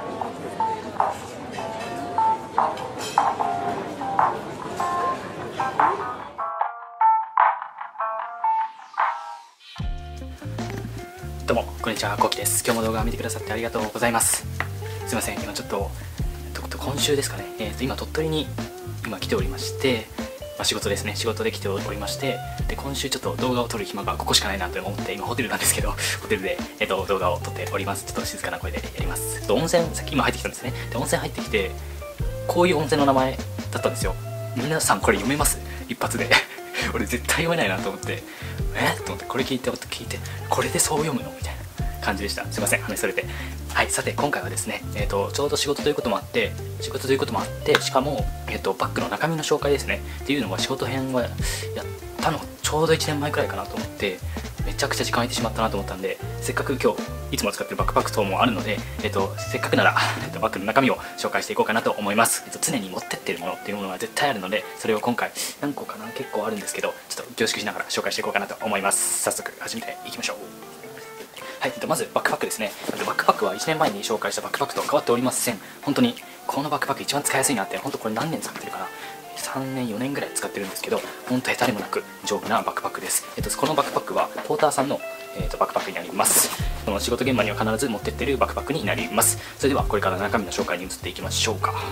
どうもこんにちは、こうきです。今日も動画を見てくださってありがとうございます。すいません、今ちょっと今週ですかね、今鳥取に来ておりまして、仕事ですね、仕事で来ておりまして、で今週ちょっと動画を撮る暇がここしかないなと思って、今ホテルなんですけど、ホテルで、動画を撮っております。ちょっと静かな声でやります。温泉、さっき今入ってきたんですね。で温泉入ってきて、こういう温泉の名前だったんですよ。皆さんこれ読めます？一発で俺絶対読めないなと思って、と思って、これ聞いてこれでそう読むのみたいな感じでした。すいません、話それて。はい、さて今回はですね、ちょうど仕事ということもあって、しかも、バッグの中身の紹介ですねっていうのは、仕事編はやったのちょうど1年前くらいかなと思って、めちゃくちゃ時間空いてしまったなと思ったんで、せっかく今日いつも使ってるバックパック等もあるので、せっかくなら、バッグの中身を紹介していこうかなと思います。常に持ってってるものっていうものは絶対あるので、それを今回何個かな、結構あるんですけど、ちょっと凝縮しながら紹介していこうかなと思います。早速始めていきましょう。はい、まずバックパックですね。バックパックは1年前に紹介したバックパックと変わっておりません。本当にこのバックパック一番使いやすいなって、本当これ何年使ってるかな、3年4年ぐらい使ってるんですけど、本当下手でもなく丈夫なバックパックです。このバックパックはポーターさんの、バックパックになります。この仕事現場には必ず持ってってるバックパックになります。それではこれから中身の紹介に移っていきましょうか。はい、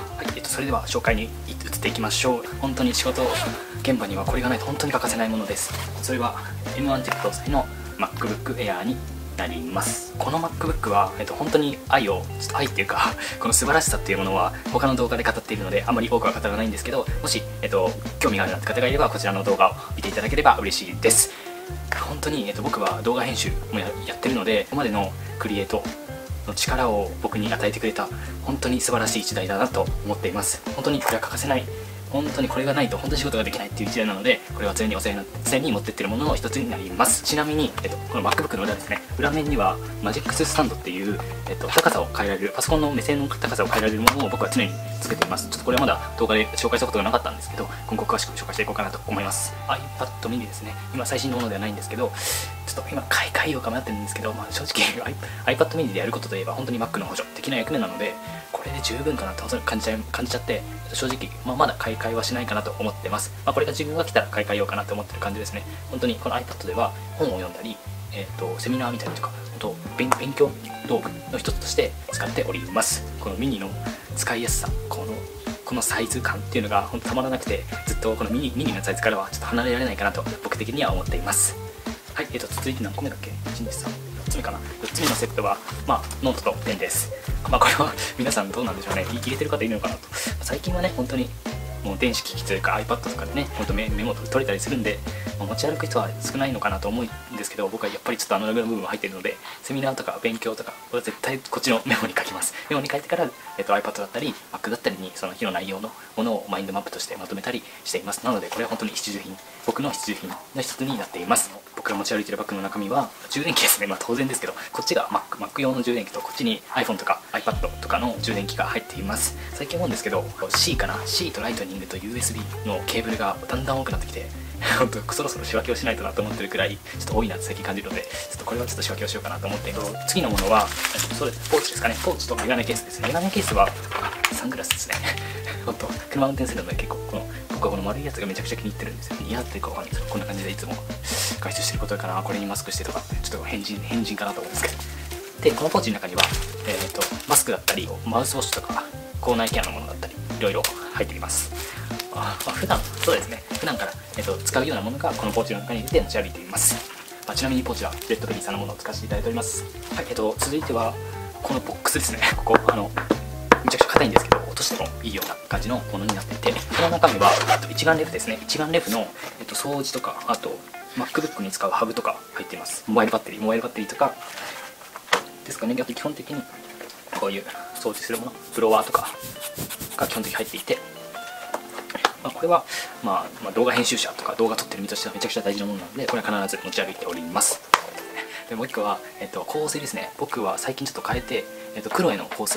それでは紹介に移っていきましょう。本当に仕事現場にはこれがないと本当に欠かせないものです。それは M1 チェック搭載の MacBook Air になります。この MacBook は、本当に愛っていうかこの素晴らしさっていうものは他の動画で語っているので、あまり多くは語らないんですけど、もし、興味があるなって方がいれば、こちらの動画を見ていただければ嬉しいです。本当に、僕は動画編集もやってるので、ここまでのクリエイトの力を僕に与えてくれた本当に素晴らしい時代だなと思っています。本当にこれは欠かせない、本当にこれがないと本当に仕事ができないっていう時代なので、これは常に持ってってるものの一つになります。ちなみに、この MacBook の裏ですね、裏面にはマジックススタンドっていう、高さを変えられる、パソコンの目線の高さを変えられるものを僕は常につけています。ちょっとこれはまだ動画で紹介したことがなかったんですけど、今後詳しく紹介していこうかなと思います。 iPad mini ですね。今最新のものではないんですけど、ちょっと今買い替えようか迷ってるんですけど、正直iPad mini でやることといえば本当に Mac の補助的な役目なので、これで十分かなと感じちゃって、正直、まだ買い替えはしないかなと思ってます。これが自分が来たら買い替えようかなと思ってる感じですね。本当にこの iPad では本を読んだり、セミナー見たりとか、勉強道具の一つとして使っております。このミニの使いやすさ、このサイズ感っていうのが本当たまらなくて、ずっとこのミニのサイズからはちょっと離れられないかなと僕的には思っています。はい、続いて何個目だっけ？ 1、2、3、4つ目かな。4つ目のセットは、ノートとペンです。これは皆さんどうなんでしょうね。入れてる方いるのかなと。最近はね、本当にもう電子機器というか iPad とかでね、本当メモ取れたりするんで、持ち歩く人は少ないのかなと思うんですけど、僕はやっぱりちょっとアナログの部分が入っているので、セミナーとか勉強とか、これは絶対こっちのメモに書きます。メモに書いてから、iPad だったり Mac だったりにその日の内容のものをマインドマップとしてまとめたりしています。なのでこれは本当に僕の必需品の一つになっています。僕が持ち歩いているバッグの中身は充電器ですね。当然ですけど、こっちが Mac 用の充電器と、こっちに iPhone とか iPad とかの充電器が入っています。最近思うんですけど、C とライトニングと USB のケーブルがだんだん多くなってきて、本当そろそろ仕分けをしないとなと思ってるくらいちょっと多いなって最近感じるので、これはちょっと仕分けをしようかなと思っています。次のものはポーチですかね。ポーチとメガネケースですね。メガネケースはサングラスですね。本当車運転するので結構僕はこの丸いやつがめちゃくちゃ気に入ってるんですよ。似合ってるかわかんないですけど、こんな感じでいつも外出してることかな、これにマスクしてとか、ちょっと変人かなと思うんですけど。でこのポーチの中には、マスクだったりマウスウォッシュとか口内ケアのものだったりいろいろ入っています。普段から、使うようなものがこのポーチの中に入れて持ち歩いています。ちなみにポーチはレッドベリーさんのものを使わせていただいております。はい、続いてはこのボックスですね。ここめちゃくちゃ硬いんですけど、落としてもいいような感じのものになっていて、この中身は一眼レフですね。一眼レフの、掃除とか、あと MacBook に使うハブとか入っています。モバイルバッテリーとかですかね。あと基本的にこういう掃除するもの、ブロワーとかが基本的に入っていて、これは、動画編集者とか動画撮ってる身としてはめちゃくちゃ大事なものなので、これは必ず持ち歩いております。でもう一個は、香水ですね。僕は最近ちょっと変えて、クロエの香水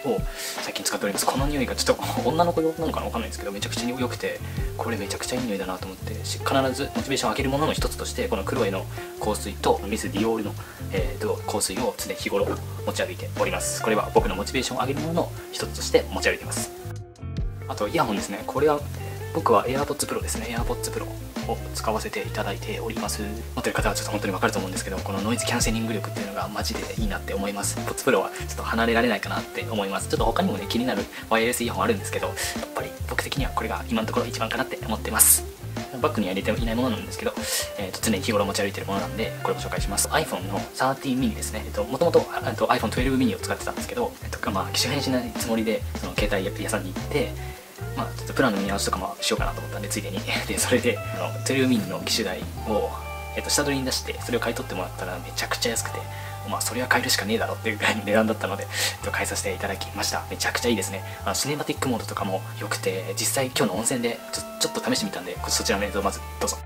を最近使っております。この匂いがちょっと女の子用なのかな、わかんないんですけど、めちゃくちゃ良くて、これめちゃくちゃいい匂いだなと思って、必ずモチベーションを上げるものの一つとして、このクロエの香水とミスディオールの、香水を常日頃持ち歩いております。これは僕のモチベーションを上げるものの一つとして持ち歩いています。あとイヤホンですね。これは僕は AirPods Pro ですね。AirPods Pro を使わせていただいております。持ってる方はちょっと本当に分かると思うんですけど、このノイズキャンセリング力っていうのがマジでいいなって思います。AirPods Pro はちょっと離れられないかなって思います。ちょっと他にもね、気になるワイヤレスイヤホンあるんですけど、やっぱり僕的にはこれが今のところ一番かなって思ってます。バッグには入れていないものなんですけど、常に日頃持ち歩いているものなんで、これを紹介します。iPhone の13 mini ですね。もともと iPhone 12 mini を使ってたんですけど、機種変しないつもりでその携帯屋さんに行って、ちょっとプランの見直しとかもしようかなと思ったんで、ついでにでそれで12 mini の機種代を、下取りに出して、それを買い取ってもらったらめちゃくちゃ安くて、それは買えるしかねえだろっていうぐらいの値段だったので、買いさせていただきました。めちゃくちゃいいですね。シネマティックモードとかも良くて、実際今日の温泉でちょっと試してみたんで、そちらの映像をまずどうぞ。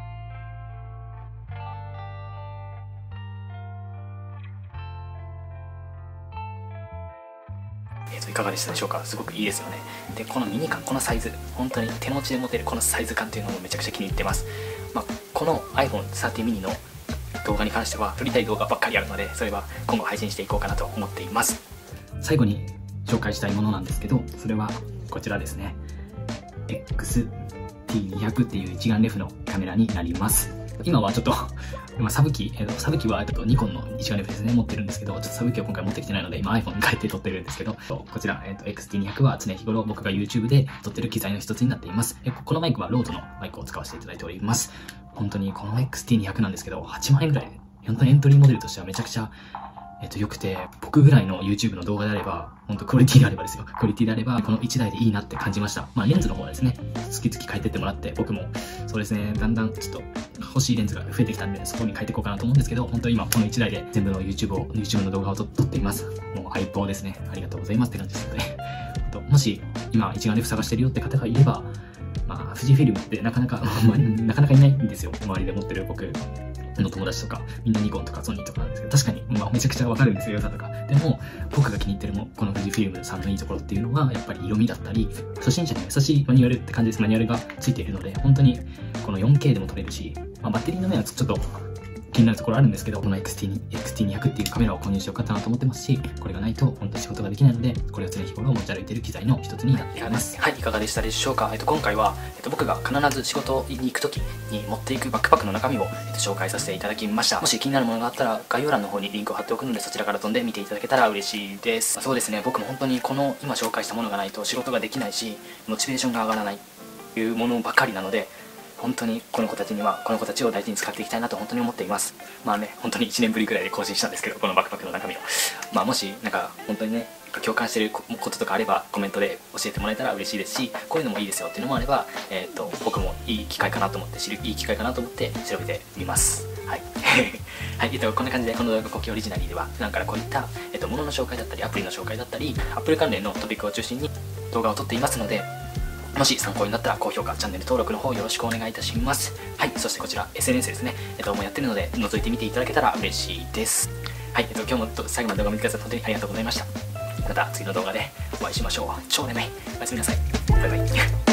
いかがでしたでしょうか。すごくいいですよね。で、このミニ感、このサイズ、本当に手持ちで持てるこのサイズ感っていうのもめちゃくちゃ気に入ってます。この iPhone 13 mini の動画に関しては撮りたい動画ばっかりあるので、それは今後配信していこうかなと思っています。最後に紹介したいものなんですけど、それはこちらですね。XT200 っていう一眼レフのカメラになります。今はちょっとサブ機はニコンの一眼レフですね、持ってるんですけど、ちょっとサブ機を今回持ってきてないので、今 iPhone に変えて撮ってるんですけど、こちら、XT200 は常日頃僕が YouTube で撮ってる機材の一つになっています。このマイクはロードのマイクを使わせていただいております。本当にこの XT200 なんですけど、8万円ぐらいで、本当にエントリーモデルとしてはめちゃくちゃ良くて、僕ぐらいの YouTube の動画であれば、本当クオリティであればですよ。クオリティであれば、この1台でいいなって感じました。レンズの方はですね、月々変えてってもらって、僕も、そうですね、だんだんちょっと欲しいレンズが増えてきたんで、そこに変えていこうかなと思うんですけど、本当に今この1台で全部の YouTube の動画を撮っています。もう相棒ですね。ありがとうございますって感じですので。もし、今一眼レフ探してるよって方がいれば、富士フィルムってなかなかいないんですよ。周りで持ってる僕の友達とか、みんなニコンとかソニーとかなんですけど、確かに、めちゃくちゃわかるんですよ、良さとか。でも、僕が気に入ってるこの富士フィルムさんのいいところっていうのは、やっぱり色味だったり、初心者に優しいマニュアルって感じです。マニュアルがついているので、本当に、この 4K でも撮れるし、バッテリーの面はちょっと気になるところあるんですけど、この XT200 っていうカメラを購入しようかなと思ってますし、これがないと本当に仕事ができないので、これを常日頃持ち歩いている機材の一つになっています。はい、いかがでしたでしょうか。今回は、僕が必ず仕事に行くときに持っていくバックパックの中身を、紹介させていただきました。もし気になるものがあったら、概要欄の方にリンクを貼っておくので、そちらから飛んで見ていただけたら嬉しいです。そうですね、僕も本当にこの今紹介したものがないと仕事ができないし、モチベーションが上がらないというものばかりなので、本当にこの子たちを大事に使っていきたいなと本当に思っています。本当に1年ぶりくらいで更新したんですけど、このバックパックの中身を。もし本当にね、共感していることとかあればコメントで教えてもらえたら嬉しいですし、こういうのもいいですよっていうのもあれば、僕もいい機会かなと思って調べてみます。はい。はい、こんな感じでこの動画コキオリジナリーでは普段からこういった、物の紹介だったりアプリの紹介だったり Apple 関連のトピックを中心に動画を撮っていますので、もし参考になったら高評価、チャンネル登録の方よろしくお願いいたします。はい、そしてこちら SNS ですね、もうやってるので覗いてみていただけたら嬉しいです。はい、今日も最後まで動画見てくださって本当にありがとうございました。また次の動画でお会いしましょう。超眠い。おやすみなさい。バイバイ。